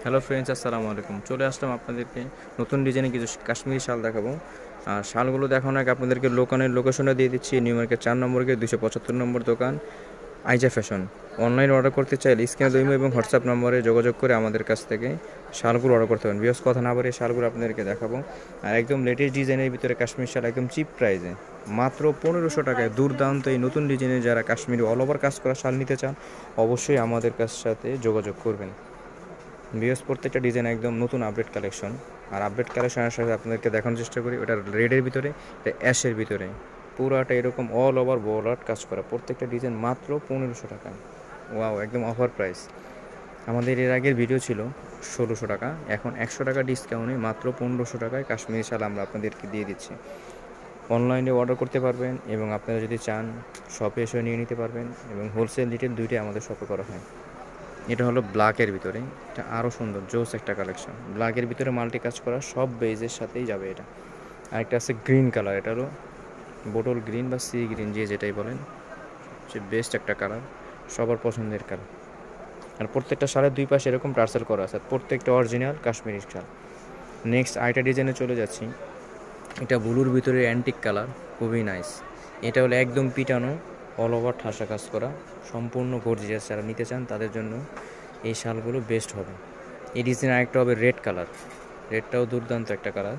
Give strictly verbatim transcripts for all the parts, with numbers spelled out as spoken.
Hello friends, আসসালামু আলাইকুম। চলে আসলাম আপনাদেরকে নতুন ডিজাইনে কিছু কাশ্মীরি শাল দেখাবো। আর শালগুলো দেখানোর আগে আপনাদেরকে দোকানের লোকেশনটা দিয়ে দিচ্ছি। নিউ মার্কেট চার নম্বরকে দুশো পঁচাত্তর নম্বর দোকান, আইজা ফ্যাশন। অনলাইন অর্ডার করতে চাইলে স্ক্রিনে দইমো এবং হোয়াটসঅ্যাপ নম্বরে যোগাযোগ করে আমাদের কাছ থেকে শালগুলো অর্ডার করতে পারেন। বিয়স কথা না বলে শালগুলো আপনাদেরকে দেখাবো। আর একদম লেটেস্ট ডিজাইনের ভিতরে কাশ্মীর শাল একদম চিপ প্রাইসে মাত্র পনেরোশো টাকায় দুর্দান্ত এই নতুন ডিজাইনের যারা কাশ্মীরি অল ওভার কাজ করা শাল নিতে চান অবশ্যই আমাদের কাছ সাথে যোগাযোগ করবেন। বিএস প্রত্যেকটা ডিজাইন একদম নতুন আপডেট কালেকশন। আর আপডেট কালেকশনের সাথে আপনাদেরকে দেখানোর চেষ্টা করি, ওটা রেডের ভিতরে, এটা অ্যাশের ভিতরে, পুরাটা এরকম অল ওভার বর্ডার কাজ করা। প্রত্যেকটা ডিজাইন মাত্র পনেরোশো টাকা। ওয়াও, একদম অফার প্রাইস। আমাদের এর আগের ভিডিও ছিল ষোলোশো টাকা, এখন একশো টাকা ডিসকাউন্টে মাত্র পনেরোশো টাকায় কাশ্মীরি শাল আমরা আপনাদেরকে দিয়ে দিচ্ছি। অনলাইনে অর্ডার করতে পারবেন এবং আপনারা যদি চান শপে এসে নিয়ে নিতে পারবেন, এবং হোলসেল রিটেল দুইটাই আমাদের শপে করা হয়। এটা হলো ব্ল্যাকের ভিতরে, এটা আরও সুন্দর জোস একটা কালেকশন। ব্ল্যাকের ভিতরে মাল্টি কাজ করা, সব বেজের সাথেই যাবে এটা। আরেকটা আছে গ্রিন কালার, এটা হলো বোটল গ্রিন বা সি গ্রিন, যে যেটাই বলেন, সে বেস্ট একটা কালার, সবার পছন্দের কালার। আর প্রত্যেকটা শালের দুই পাশে এরকম টার্সেল করা আছে, প্রত্যেকটা অরিজিনাল কাশ্মীরি শাল। নেক্সট আইটা ডিজাইনে চলে যাচ্ছি। এটা ব্লুর ভিতরে অ্যান্টিক কালার, খুবই নাইস। এটা হলো একদম পিটানো, অল ওভার ঠাসা কাজ করা, সম্পূর্ণ গর্জিয়াস। যারা নিতে চান তাদের জন্য এই শালগুলো বেস্ট হবে। এই ডিজাইন আরেকটা হবে রেড কালার, রেডটাও দুর্দান্ত একটা কালার,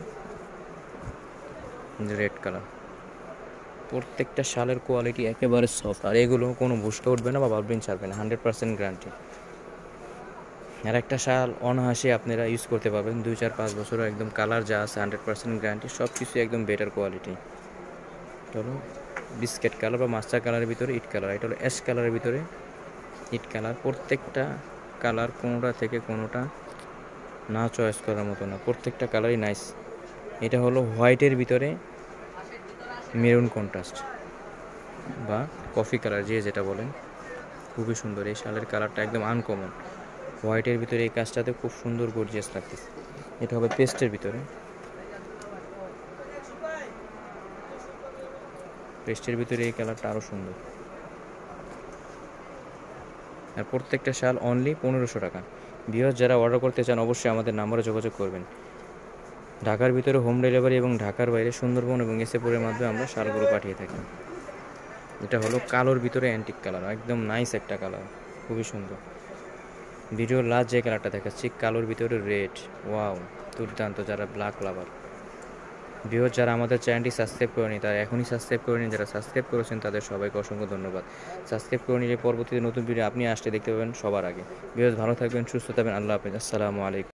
রেড কালার। প্রত্যেকটা শালের কোয়ালিটি একেবারে সফট, আর এগুলো কোনো বুস্টে উঠবে না বা বালবিন ছাড়বে না, হান্ড্রেড পার্সেন্ট গ্যারান্টি। আর একটা শাল অনায়াসে আপনারা ইউজ করতে পারবেন দুই চার পাঁচ বছরও, একদম কালার যা আছে হান্ড্রেড পার্সেন্ট গ্যারান্টি, সব কিছু একদম বেটার কোয়ালিটি। চলো, বিস্কেট কালার বা মাস্টার কালারের ভিতরে ইট কালার, এটা হলো অ্যাশ কালারের ভিতরে ইট কালার। প্রত্যেকটা কালার কোনোটা থেকে কোনোটা না চয়েস করার মতো না, প্রত্যেকটা কালারই নাইস। এটা হলো হোয়াইটের ভিতরে মেরুন কন্ট্রাস্ট বা কফি কালার, যে যেটা বলেন, খুবই সুন্দর। এই শালের কালারটা একদম আনকমন, হোয়াইটের ভিতরে এই কাজটাতে খুব সুন্দর গর্জিয়াস লাগতেছে। এটা হবে পেস্টের ভিতরে, পেস্টের ভিতরে এই কালারটা আরও সুন্দর। আর প্রত্যেকটা শাল অনলি পনেরোশো টাকা। ভিউয়ার্স, যারা অর্ডার করতে চান অবশ্যই আমাদের নাম্বারে যোগাযোগ করবেন। ঢাকার ভিতরে হোম ডেলিভারি এবং ঢাকার বাইরে সুন্দরবন এবং এসএপুরের মাধ্যমে আমরা শালগুলো পাঠিয়ে থাকি। এটা হলো কালোর ভিতরে অ্যান্টিক কালার, একদম নাইস একটা কালার, খুবই সুন্দর। ভিডিওর লাস্ট যে কালারটা দেখাচ্ছি, কালোর ভিতরে রেড, ওয়াও দুর্দান্ত। যারা ব্ল্যাক লাভার, ভিউয়ার্স, যারা আমাদের চ্যানেলটি সাবস্ক্রাইব করেনি তারা এখনই সাবস্ক্রাইব করে নিন। যারা সাবস্ক্রাইব করেছেন তাদের সবাইকে অসংখ্য ধন্যবাদ। সাবস্ক্রাইব করে নিলে পরবর্তীতে নতুন ভিডিও আপনি আসতে দেখতে পাবেন সবার আগে। ভিউয়ার্স, ভালো থাকবেন, সুস্থ থাকবেন, আল্লাহ হাফেজ, আসসালামু আলাইকুম।